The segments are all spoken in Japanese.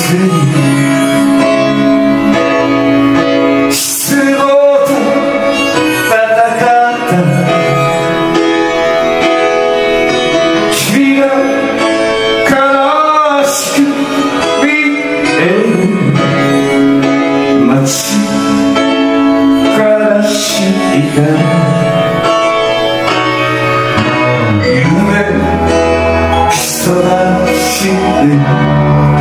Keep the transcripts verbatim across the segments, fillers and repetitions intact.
失望と戦った君が悲しく見える街からしいが夢そらして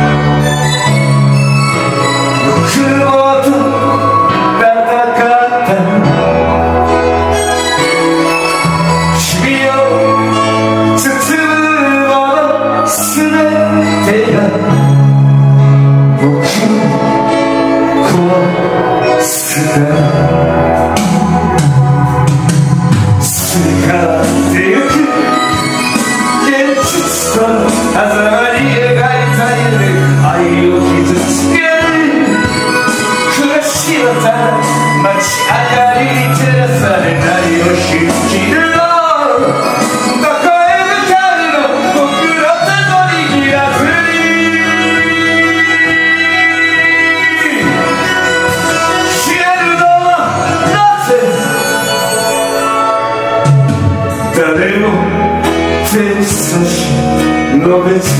誰も手差し伸べず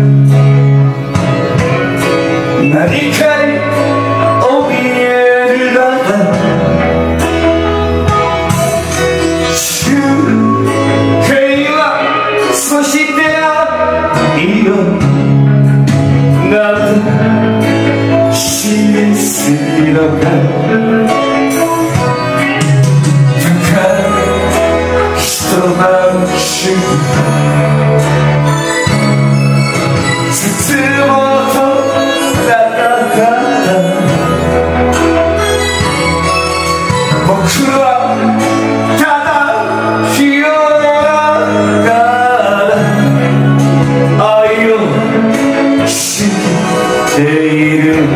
何かに怯えるなら中継はそして愛をなぜ示すのか一晩中絶望と戦った僕はただ清らかな愛を知っている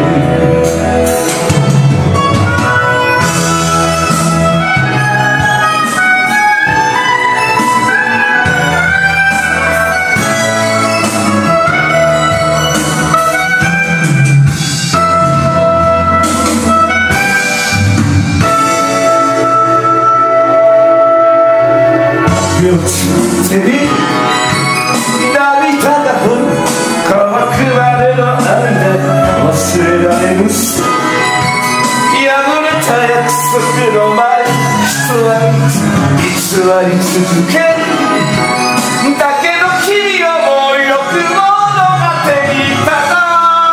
手に涙が降る乾くまでの間忘れられぬ破れた約束の前偽り続けるだけど君をもうよく物語ったな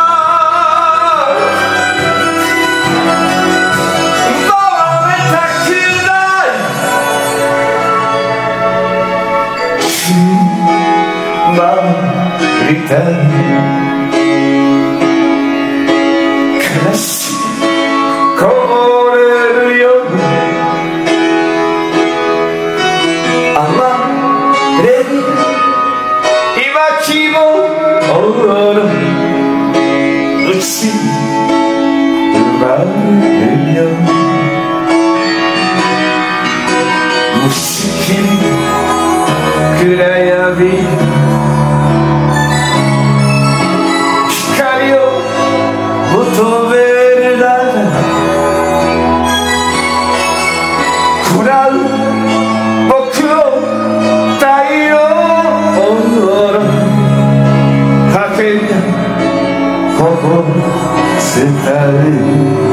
守りたい悲しいこぼれるように甘れる今気もおろ打ち奪われるよ無識に暗闇求めるなら喰う僕を太陽の影がこぼせたり